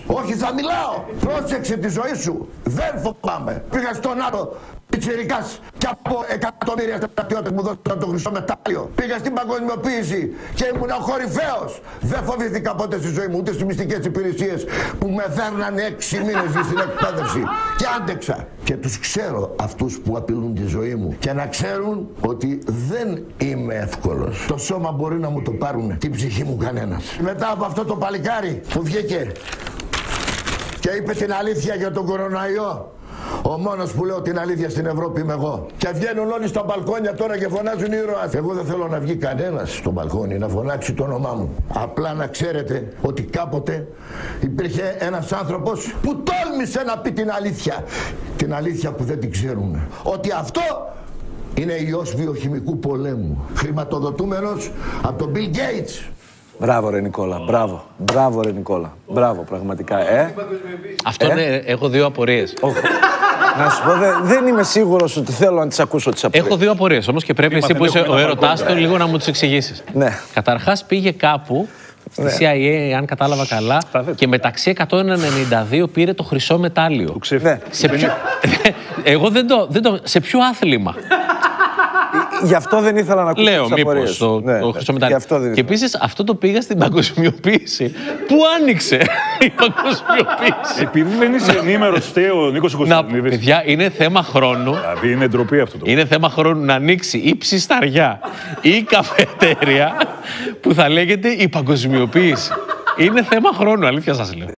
Όχι, θα μιλάω. Πρόσεξε τη ζωή σου. Δεν φοβάμαι. Πήγα στο ΝΑΤΟ. Πιτσιρικάς και από εκατομμύρια στρατιώτες μου δώσαν το χρυσό μετάλλιο. Πήγα στην παγκοσμιοποίηση και ήμουν ο κορυφαίος. Δεν φοβήθηκα ποτέ στη ζωή μου, ούτε στις μυστικές υπηρεσίες που με δέρνανε 6 μήνες στην εκπαίδευση. Και άντεξα. Και τους ξέρω αυτούς που απειλούν τη ζωή μου. Και να ξέρουν ότι δεν είμαι εύκολος. Το σώμα μπορεί να μου το πάρουν, την ψυχή μου κανένας. Μετά από αυτό το παλικάρι που βγήκε και είπε την αλήθεια για τον κοροναϊό. Ο μόνος που λέω την αλήθεια στην Ευρώπη είμαι εγώ. Και βγαίνουν όλοι στα μπαλκόνια τώρα και φωνάζουν ήρωας. Εγώ δεν θέλω να βγει κανένας στο μπαλκόνι να φωνάξει το όνομά μου. Απλά να ξέρετε ότι κάποτε υπήρχε ένας άνθρωπος που τόλμησε να πει την αλήθεια. Την αλήθεια που δεν την ξέρουν. Ότι αυτό είναι ιός βιοχημικού πολέμου. Χρηματοδοτούμενος από τον Bill Gates. Μπράβο ρε Νικόλα, μπράβο. Μπράβο ρε Νικόλα. Μπράβο πραγματικά, Αυτό ναι, έχω δύο απορίες. Να σου πω, δεν είμαι σίγουρος ότι θέλω να τις ακούσω τις απορίες. Έχω δύο απορίες όμως και πρέπει εσύ που είσαι ο έρωτάς του λίγο να μου τις εξηγήσεις. Ναι. Καταρχάς πήγε κάπου στη CIA, αν κατάλαβα καλά, και μεταξύ 192 πήρε το χρυσό μετάλλιο. Ναι. Εγώ δεν το... Σε ποιο άθλημα? Γι' αυτό δεν ήθελα να ακούσω τις απορίες. Λέω μήπως το χρυσό μετάλλιο. Και επίσης αυτό το πήγα στην παγκοσμιοποίηση. Πού άνοιξε η παγκοσμιοποίηση? Επειδή δεν είσαι ενήμερος, φταίει ο Νίκος Κωνσταντινίδης. Παιδιά, είναι θέμα χρόνου. Δηλαδή είναι ντροπή αυτό το. Είναι θέμα χρόνου να ανοίξει ή ψισταριά ή καφετέρια που θα λέγεται η παγκοσμιοποίηση. Είναι θέμα χρόνου, αλήθεια σας λέω.